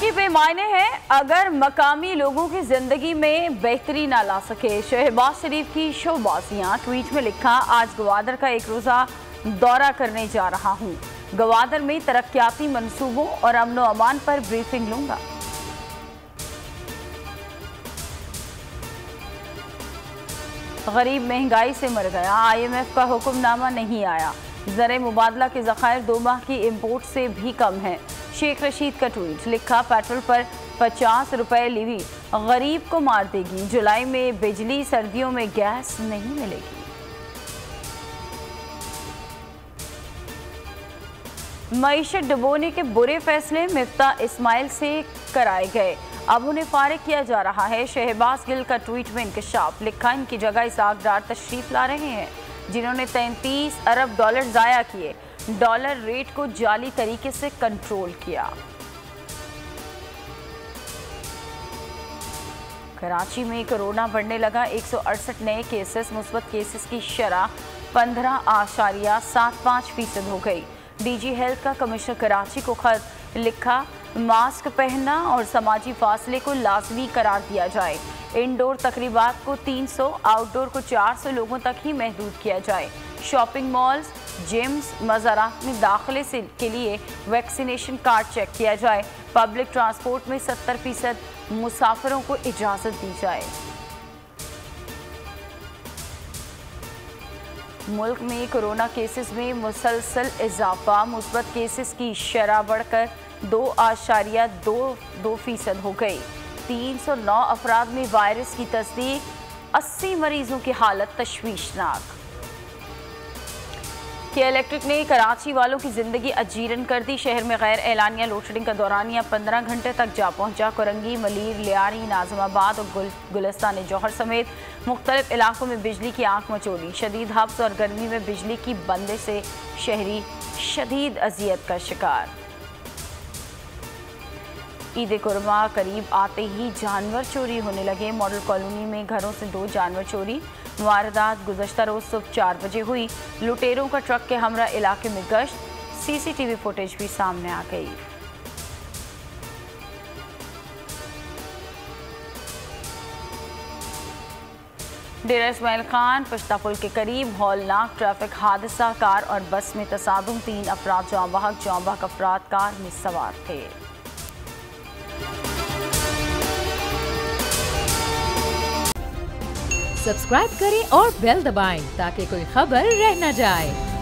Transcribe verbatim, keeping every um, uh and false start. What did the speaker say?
तरक्की बेमायने है अगर मकामी लोगों की जिंदगी में बेहतरी ना ला सके। शहबाज शरीफ की शोबाजियां। ट्वीट में लिखा, आज गवादर का एक रोजा दौरा करने जा रहा हूं। गवादर में तरक्याती मंसूबों और अमन व अमान पर ब्रीफिंग लूंगा। गरीब महंगाई से मर गया, आई एम एफ का हुक्मनामा नहीं आया। ज़र मुबादला के ज़खायर दो माह की इम्पोर्ट से भी कम है। शेख रशीद का ट्वीट, लिखा, पेट्रोल पर पचास रुपए लीवी गरीब को मार देगी। जुलाई में बिजली, सर्दियों में गैस नहीं मिलेगी। मईशत डुबोने के बुरे फैसले मिफ्ता इस्माइल से कराए गए, अब उन्हें फारिग किया जा रहा है। शहबाज गिल का ट्वीट में इंकशाफ, लिखा, इनकी जगह इसहाक डार तशरीफ ला रहे हैं जिन्होंने तैंतीस अरब डॉलर जाया किए, डॉलर रेट को जाली तरीके से कंट्रोल किया। कराची में कोरोना बढ़ने लगा, एक सौ अड़सठ नए केसेस, मुस्बत केसेस की शरह पंद्रह आशारिया सात पाँच फीसद हो गई। डीजी हेल्थ का कमिश्नर कराची को खत, लिखा, मास्क पहनना और समाजी फासले को लाजमी करार दिया जाए। इंडोर तकरीबात को तीन सौ, आउटडोर को चार सौ लोगों तक ही महदूद किया जाए। शॉपिंग मॉल्स, जिम्स, मज़ारात में दाखिले से के लिए वैक्सीनेशन कार्ड चेक किया जाए। पब्लिक ट्रांसपोर्ट में सत्तर फीसद मुसाफिरों को इजाज़त दी जाए। मुल्क में कोरोना केसेस में मुसलसल इजाफा, मुस्बत केसेस की शरह बढ़कर दो आशारिया दो दो फीसद हो गई। तीन सौ नौ अफराद में वायरस की तस्दीक, अस्सी मरीजों की हालत तशवीशनाक। के इलेक्ट्रिक ने कराची वालों की जिंदगी अजीरन कर दी। शहर में गैर एलानिया लोडशेडिंग का दौरानिया पंद्रह घंटे तक जा पहुंचा। कोरंगी, मलीर, लियारी, नाजमाबाद और गुल, गुलिस्तान जौहर समेत मुख्तलिफ इलाकों में बिजली की आंख मचोली। शदीद हब्स और गर्मी में बिजली की बंदिश से शहरी शदीद अजियत का शिकार। ईद कुरमा करीब आते ही जानवर चोरी होने लगे। मॉडल कॉलोनी में घरों से दो जानवर चोरी। वारदात गुज़श्ता रोज सुबह चार बजे हुई। लुटेरों का ट्रक के हमरा इलाके में गश्त, सीसीटीवी फुटेज भी सामने आ गई। डेरा इस्माइल खान पश्ता पुल के करीब हौलनाक ट्रैफिक हादसा, कार और बस में तसादुम, तीन अफराद जाँ बहक जाँ बहक अफराद कार में सवार थे। सब्सक्राइब करें और बेल दबाएं ताकि कोई खबर रह न जाए।